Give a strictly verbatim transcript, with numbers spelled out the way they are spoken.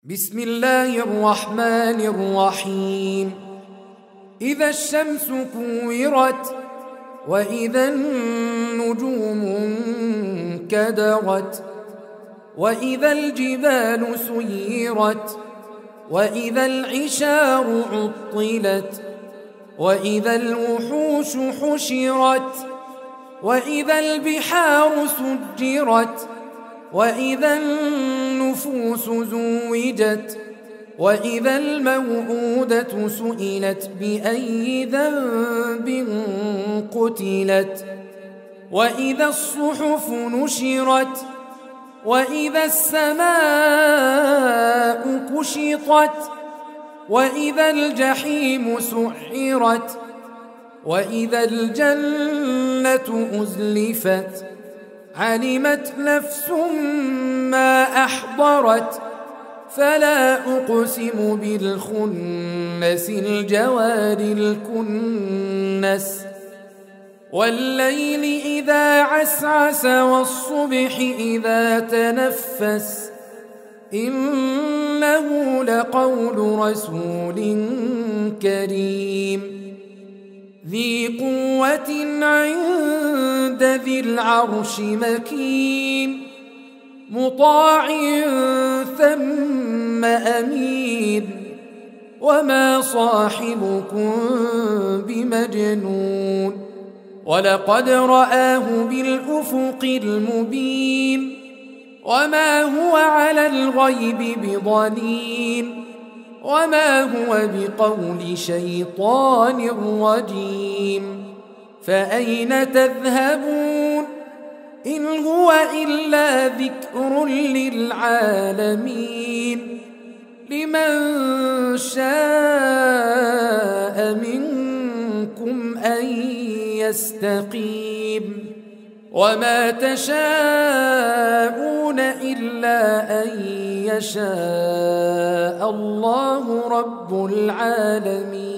بسم الله الرحمن الرحيم. إذا الشمس كورت وإذا النجوم انكدرت وإذا الجبال سيرت وإذا العشار عطلت وإذا الوحوش حشرت وإذا البحار سجرت وإذا النفوس زوجت وإذا الموءودة سئلت بأي ذنب قتلت وإذا الصحف نشرت وإذا السماء كشطت وإذا الجحيم سعرت وإذا الجنة أزلفت علمت نفس ما أحضرت فلا أقسم بالخنس الجوار الكنس والليل إذا عسعس والصبح إذا تنفس إنه لقول رسول كريم ذي قوة عند ذي العرش مكين مطاع ثم أمين وما صاحبكم بمجنون ولقد رآه بالأفق المبين وما هو على الغيب بضنين وما هو بقول شيطان رجيم فأين تذهبون إن هو إلا ذكر للعالمين لمن شاء منكم أن يستقيم وما تشاءون إلا أن يشاء الله رب العالمين.